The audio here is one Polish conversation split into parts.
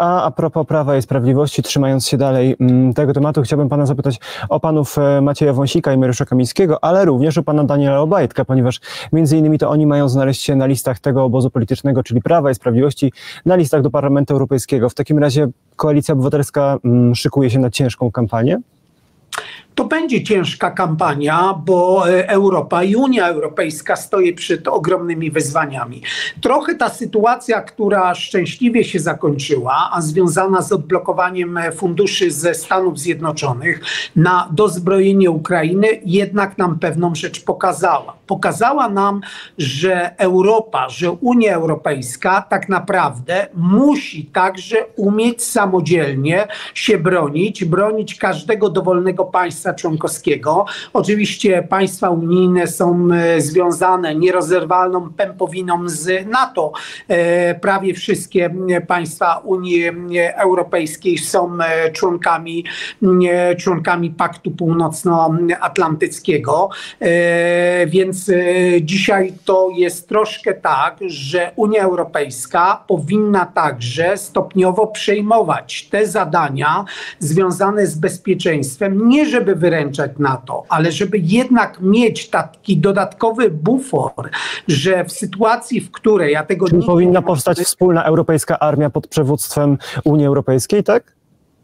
A propos Prawa i Sprawiedliwości, trzymając się dalej tego tematu, chciałbym pana zapytać o panów Macieja Wąsika i Mariusza Kamińskiego, ale również o pana Daniela Obajtka, ponieważ między innymi to oni mają znaleźć się na listach tego obozu politycznego, czyli Prawa i Sprawiedliwości, na listach do Parlamentu Europejskiego. W takim razie Koalicja Obywatelska szykuje się na ciężką kampanię? To będzie ciężka kampania, bo Europa i Unia Europejska stoi przed ogromnymi wyzwaniami. Trochę ta sytuacja, która szczęśliwie się zakończyła, a związana z odblokowaniem funduszy ze Stanów Zjednoczonych na dozbrojenie Ukrainy, jednak nam pewną rzecz pokazała. Pokazała nam, że Europa, że Unia Europejska tak naprawdę musi także umieć samodzielnie się bronić każdego dowolnego państwa członkowskiego. Oczywiście państwa unijne są związane nierozerwalną pępowiną z NATO. Prawie wszystkie państwa Unii Europejskiej są członkami Paktu Północnoatlantyckiego. Więc dzisiaj to jest troszkę tak, że Unia Europejska powinna także stopniowo przejmować te zadania związane z bezpieczeństwem, nie żeby wyręczać NATO, ale żeby jednak mieć taki dodatkowy bufor, że w sytuacji, w której ja tego nie powinna powstać wspólna europejska armia pod przywództwem Unii Europejskiej, tak?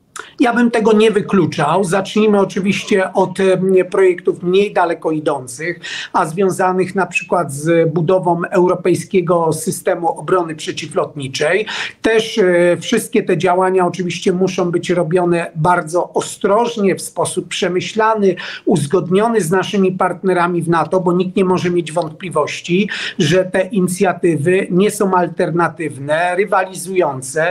Ja bym tego nie wykluczał. Zacznijmy oczywiście od projektów mniej daleko idących, a związanych na przykład z budową europejskiego systemu obrony przeciwlotniczej. Też wszystkie te działania oczywiście muszą być robione bardzo ostrożnie, w sposób przemyślany, uzgodniony z naszymi partnerami w NATO, bo nikt nie może mieć wątpliwości, że te inicjatywy nie są alternatywne, rywalizujące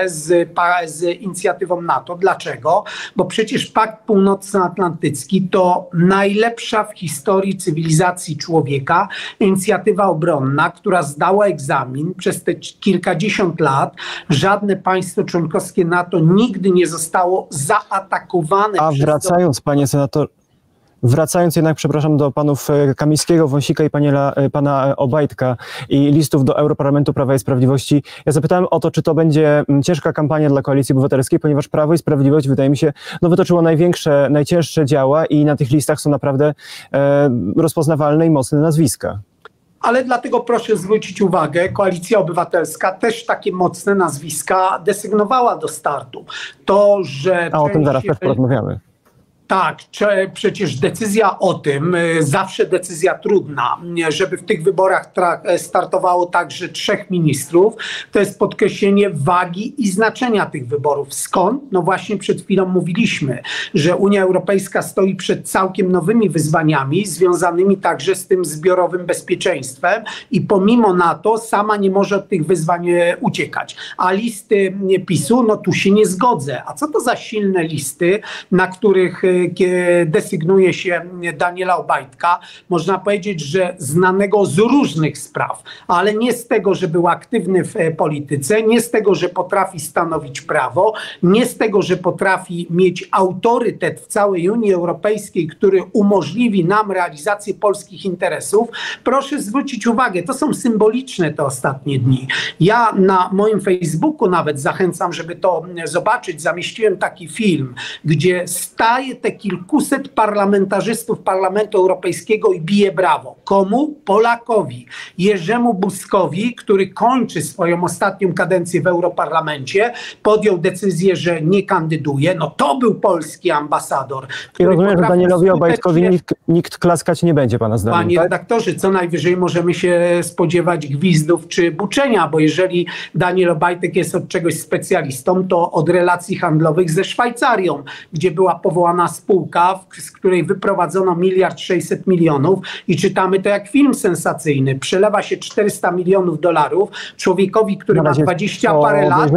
z inicjatywą NATO. Dlaczego? Bo przecież Pakt Północnoatlantycki to najlepsza w historii cywilizacji człowieka inicjatywa obronna, która zdała egzamin. Przez te kilkadziesiąt lat żadne państwo członkowskie NATO nigdy nie zostało zaatakowane. A wracając, panie senator, wracając jednak, przepraszam, do panów Kamińskiego, Wąsika i pana Obajtka i listów do Europarlamentu Prawa i Sprawiedliwości, ja zapytałem o to, czy to będzie ciężka kampania dla Koalicji Obywatelskiej, ponieważ Prawo i Sprawiedliwość, wydaje mi się, wytoczyło najcięższe działa i na tych listach są naprawdę rozpoznawalne i mocne nazwiska. Ale dlatego proszę zwrócić uwagę, Koalicja Obywatelska też takie mocne nazwiska desygnowała do startu. To, że... A o tym zaraz też porozmawiamy. Tak, przecież decyzja o tym, zawsze decyzja trudna, żeby w tych wyborach startowało także 3 ministrów, to jest podkreślenie wagi i znaczenia tych wyborów. Skąd? No właśnie przed chwilą mówiliśmy, że Unia Europejska stoi przed całkiem nowymi wyzwaniami, związanymi także z tym zbiorowym bezpieczeństwem i pomimo NATO sama nie może od tych wyzwań uciekać. A listy PiS-u, no tu się nie zgodzę. A co to za silne listy, na których desygnuje się Daniela Obajtka, można powiedzieć, że znanego z różnych spraw, ale nie z tego, że był aktywny w polityce, nie z tego, że potrafi stanowić prawo, nie z tego, że potrafi mieć autorytet w całej Unii Europejskiej, który umożliwi nam realizację polskich interesów. Proszę zwrócić uwagę, to są symboliczne te ostatnie dni. Ja na moim Facebooku nawet zachęcam, żeby to zobaczyć, zamieściłem taki film, gdzie staje te kilkuset parlamentarzystów Parlamentu Europejskiego i bije brawo. Komu? Polakowi. Jerzemu Buzkowi, który kończy swoją ostatnią kadencję w Europarlamencie, podjął decyzję, że nie kandyduje. No to był polski ambasador. I rozumiem, że Danielowi Obajtkowi nikt klaskać nie będzie, pana zdaniem. Panie tak? redaktorze, co najwyżej możemy się spodziewać gwizdów czy buczenia, bo jeżeli Daniel Obajtek jest od czegoś specjalistą, to od relacji handlowych ze Szwajcarią, gdzie była powołana spółka, z której wyprowadzono 1,6 miliarda i czytamy to jak film sensacyjny. Przelewa się $400 milionów człowiekowi, który ma 20 parę lat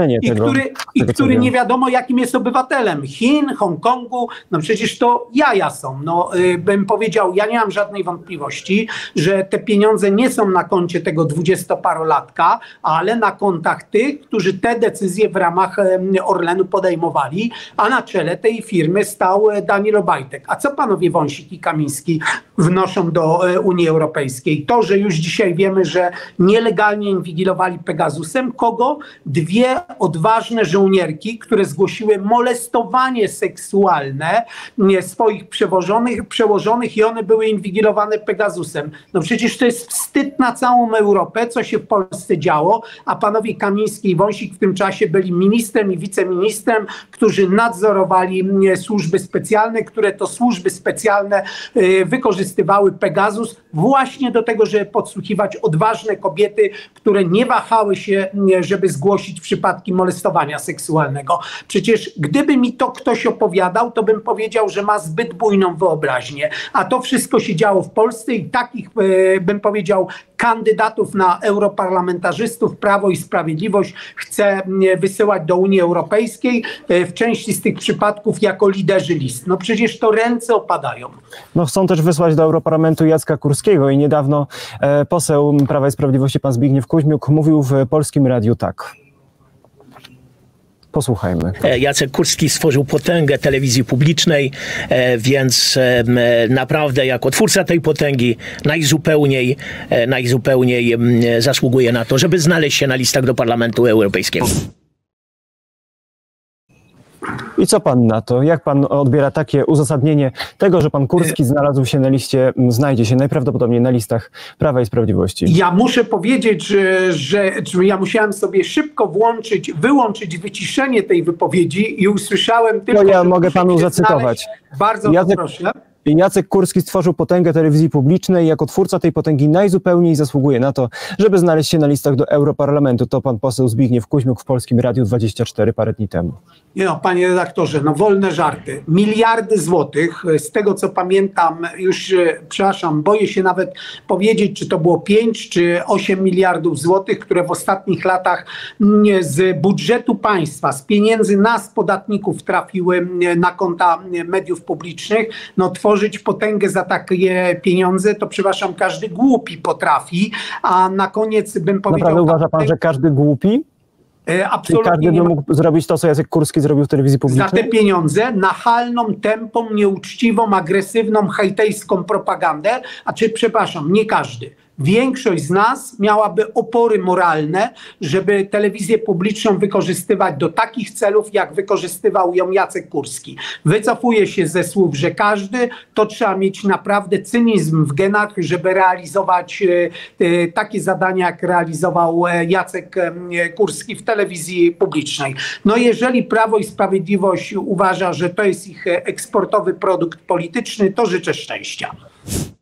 i który nie wiadomo jakim jest obywatelem. Chin, Hongkongu, no przecież to jaja są. No, bym powiedział, ja nie mam żadnej wątpliwości, że te pieniądze nie są na koncie tego 20-parolatka, ale na kontach tych, którzy te decyzje w ramach Orlenu podejmowali, a na czele tej firmy stał Daniel Obajtek. A co panowie Wąsik i Kamiński wnoszą do Unii Europejskiej? To, że już dzisiaj wiemy, że nielegalnie inwigilowali Pegasusem. Kogo? 2 odważne żołnierze żołnierki, które zgłosiły molestowanie seksualne swoich przełożonych i one były inwigilowane Pegasusem. No przecież to jest wstyd na całą Europę, co się w Polsce działo, a panowie Kamiński i Wąsik w tym czasie byli ministrem i wiceministrem, którzy nadzorowali służby specjalne, które to służby specjalne wykorzystywały Pegasus właśnie do tego, żeby podsłuchiwać odważne kobiety, które nie wahały się, żeby zgłosić przypadki molestowania seksualnego. Przecież gdyby mi to ktoś opowiadał, to bym powiedział, że ma zbyt bujną wyobraźnię. A to wszystko się działo w Polsce i takich, bym powiedział, kandydatów na europarlamentarzystów Prawo i Sprawiedliwość chce wysyłać do Unii Europejskiej w części z tych przypadków jako liderzy list. No przecież to ręce opadają. No chcą też wysłać do Europarlamentu Jacka Kurskiego i niedawno poseł Prawa i Sprawiedliwości pan Zbigniew Kuźmiuk mówił w Polskim Radiu tak. Posłuchajmy. Jacek Kurski stworzył potęgę telewizji publicznej, więc naprawdę jako twórca tej potęgi najzupełniej zasługuje na to, żeby znaleźć się na listach do Parlamentu Europejskiego. I co pan na to? Jak pan odbiera takie uzasadnienie tego, że pan Kurski znalazł się na liście, znajdzie się najprawdopodobniej na listach Prawa i Sprawiedliwości? Ja muszę powiedzieć, że ja musiałem sobie szybko wyłączyć wyciszenie tej wypowiedzi i usłyszałem tylko... No ja mogę panu zacytować. Bardzo proszę. Jacek Kurski stworzył potęgę telewizji publicznej. Jako twórca tej potęgi najzupełniej zasługuje na to, żeby znaleźć się na listach do Europarlamentu. To pan poseł Zbigniew Kuźmiuk w Polskim Radiu 24 parę dni temu. Nie no, panie redaktorze, no wolne żarty. Miliardy złotych, z tego co pamiętam, już przepraszam, boję się nawet powiedzieć, czy to było 5 czy 8 miliardów złotych, które w ostatnich latach z budżetu państwa, z pieniędzy nas, podatników trafiły na konta mediów publicznych. No tworzyć potęgę za takie pieniądze, to przepraszam, każdy głupi potrafi, a na koniec bym powiedział... Naprawdę uważa pan, że każdy głupi? Absolutnie. Czyli każdy by mógł zrobić to, co Jacek Kurski zrobił w telewizji publicznej? Za te pieniądze, nachalną, tępą, nieuczciwą, agresywną, hejtejską propagandę, przepraszam, nie każdy. Większość z nas miałaby opory moralne, żeby telewizję publiczną wykorzystywać do takich celów, jak wykorzystywał ją Jacek Kurski. Wycofuję się ze słów, że każdy, to trzeba mieć naprawdę cynizm w genach, żeby realizować takie zadania, jak realizował Jacek Kurski w telewizji publicznej. No jeżeli Prawo i Sprawiedliwość uważa, że to jest ich eksportowy produkt polityczny, to życzę szczęścia.